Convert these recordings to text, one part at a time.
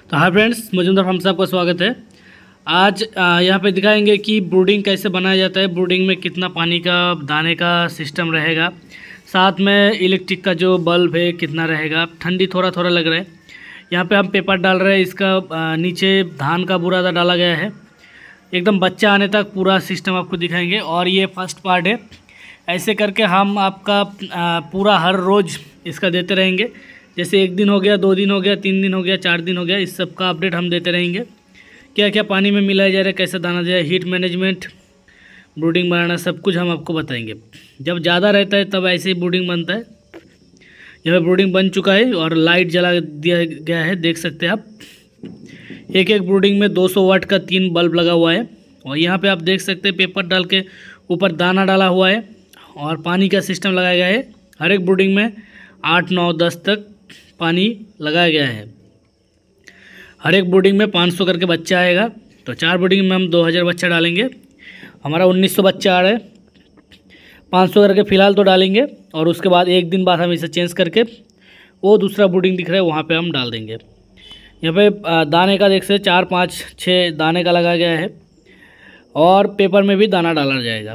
तो hi friends, Majumdar farm से आपका स्वागत है। आज यहाँ पे दिखाएंगे कि ब्रूडिंग कैसे बनाया जाता है, ब्रूडिंग में कितना पानी का दाने का सिस्टम रहेगा, साथ में इलेक्ट्रिक का जो बल्ब है कितना रहेगा। ठंडी थोड़ा थोड़ा लग रहा है। यहाँ पे हम पेपर डाल रहे हैं, इसका नीचे धान का बुरादा डाला गया है। एकदम बच्चा आने तक पूरा सिस्टम आपको दिखाएंगे और ये फर्स्ट पार्ट है। ऐसे करके हम आपका पूरा हर रोज़ इसका देते रहेंगे। जैसे 1 दिन हो गया, 2 दिन हो गया, 3 दिन हो गया, 4 दिन हो गया, इस सब का अपडेट हम देते रहेंगे। क्या क्या पानी में मिलाया जा रहा है, कैसे दाना दिया, हीट मैनेजमेंट, ब्रूडिंग बनाना, सब कुछ हम आपको बताएंगे। जब ज़्यादा रहता है तब ऐसे ही ब्रूडिंग बनता है। यहाँ ब्रूडिंग बन चुका है और लाइट जला दिया गया है, देख सकते हैं आप। एक एक ब्रूडिंग में 200 वाट का 3 बल्ब लगा हुआ है। और यहाँ पे आप देख सकते हैं पेपर डाल के ऊपर दाना डाला हुआ है और पानी का सिस्टम लगाया गया है। हर एक ब्रूडिंग में 8, 9, 10 तक पानी लगाया गया है। हर एक ब्रूडिंग में 500 करके बच्चा आएगा। तो 4 ब्रूडिंग में हम 2000 बच्चा डालेंगे। हमारा 1900 बच्चा आ रहा है। 500 करके फ़िलहाल तो डालेंगे और उसके बाद 1 दिन बाद हम इसे चेंज करके वो दूसरा ब्रूडिंग दिख रहा है वहाँ पे हम डाल देंगे। यहाँ पे दाने का देख सकते 4, 5, 6 दाने का लगाया गया है और पेपर में भी दाना डाला जाएगा।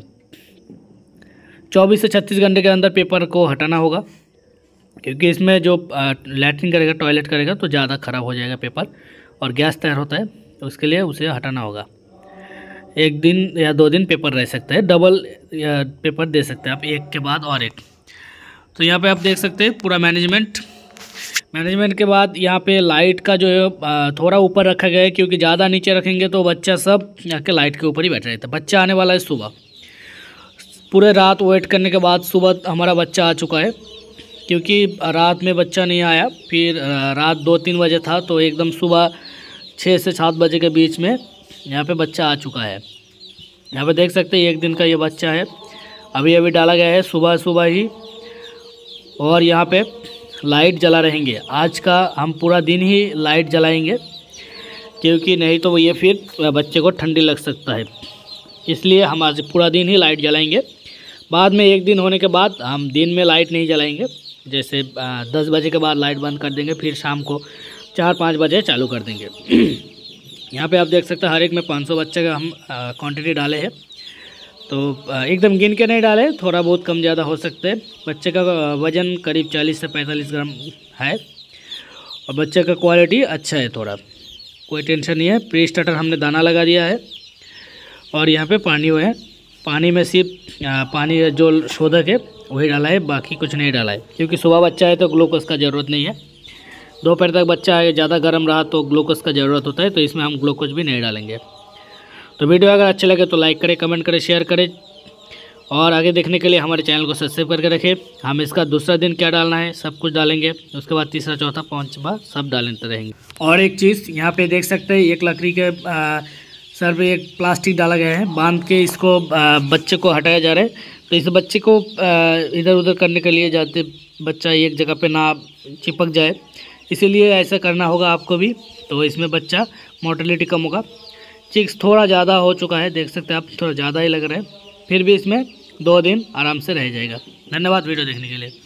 24 से 36 घंटे के अंदर पेपर को हटाना होगा, क्योंकि इसमें जो लैट्रिन करेगा, टॉयलेट करेगा तो ज़्यादा ख़राब हो जाएगा पेपर और गैस तैयार होता है, तो उसके लिए उसे हटाना होगा। 1 दिन या 2 दिन पेपर रह सकता है, डबल पेपर दे सकते हैं आप, एक के बाद और एक। तो यहाँ पे आप देख सकते हैं पूरा मैनेजमेंट के बाद यहाँ पे लाइट का जो है थोड़ा ऊपर रखा गया है, क्योंकि ज़्यादा नीचे रखेंगे तो बच्चा सब आके लाइट के ऊपर ही बैठ रहता है। बच्चा आने वाला है सुबह। पूरे रात वेट करने के बाद सुबह हमारा बच्चा आ चुका है, क्योंकि रात में बच्चा नहीं आया। फिर रात 2-3 बजे था, तो एकदम सुबह 6 से 7 बजे के बीच में यहाँ पे बच्चा आ चुका है। यहाँ पे देख सकते हैं 1 दिन का ये बच्चा है। अभी डाला गया है सुबह ही। और यहाँ पे लाइट जला रहेंगे। आज का हम पूरा दिन ही लाइट जलाएंगे, क्योंकि नहीं तो ये फिर बच्चे को ठंडी लग सकता है। इसलिए हम आज पूरा दिन ही लाइट जलाएंगे। बाद में 1 दिन होने के बाद हम दिन में लाइट नहीं जलाएंगे। जैसे 10 बजे के बाद लाइट बंद कर देंगे, फिर शाम को 4-5 बजे चालू कर देंगे। यहाँ पे आप देख सकते हैं हर एक में 500 बच्चे का हम क्वांटिटी डाले हैं। तो एकदम गिन के नहीं डाले, थोड़ा बहुत कम ज़्यादा हो सकते हैं। बच्चे का वज़न करीब 40 से 45 ग्राम है और बच्चे का क्वालिटी अच्छा है, थोड़ा कोई टेंशन नहीं है। प्री स्टार्टर हमने दाना लगा दिया है और यहाँ पे पानी हुआ है। पानी में सिर्फ पानी जो शोधक है वही डाला है, बाकी कुछ नहीं डाला है, क्योंकि सुबह बच्चा है तो ग्लूकोज का ज़रूरत नहीं है। दोपहर तक बच्चा है, ज़्यादा गर्म रहा तो ग्लूकोज का ज़रूरत होता है, तो इसमें हम ग्लूकोज भी नहीं डालेंगे। तो वीडियो अगर अच्छा लगे तो लाइक करें, कमेंट करें, शेयर करें और आगे देखने के लिए हमारे चैनल को सब्सक्राइब करके रखें। हम इसका दूसरा दिन क्या डालना है सब कुछ डालेंगे, उसके बाद तीसरा, चौथा, 5वां सब डालते रहेंगे। और एक चीज़ यहाँ पे देख सकते हैं, एक लकड़ी के सर पे एक प्लास्टिक डाला गया है, बांध के इसको बच्चे को हटाया जा रहा है। तो इस बच्चे को इधर उधर करने के लिए जाते बच्चा एक जगह पे ना चिपक जाए, इसीलिए ऐसा करना होगा आपको भी। तो इसमें बच्चा मोर्टेलिटी कम होगा। चिक्स थोड़ा ज़्यादा हो चुका है, देख सकते हैं आप, थोड़ा ज़्यादा ही लग रहा है, फिर भी इसमें 2 दिन आराम से रह जाएगा। धन्यवाद वीडियो देखने के लिए।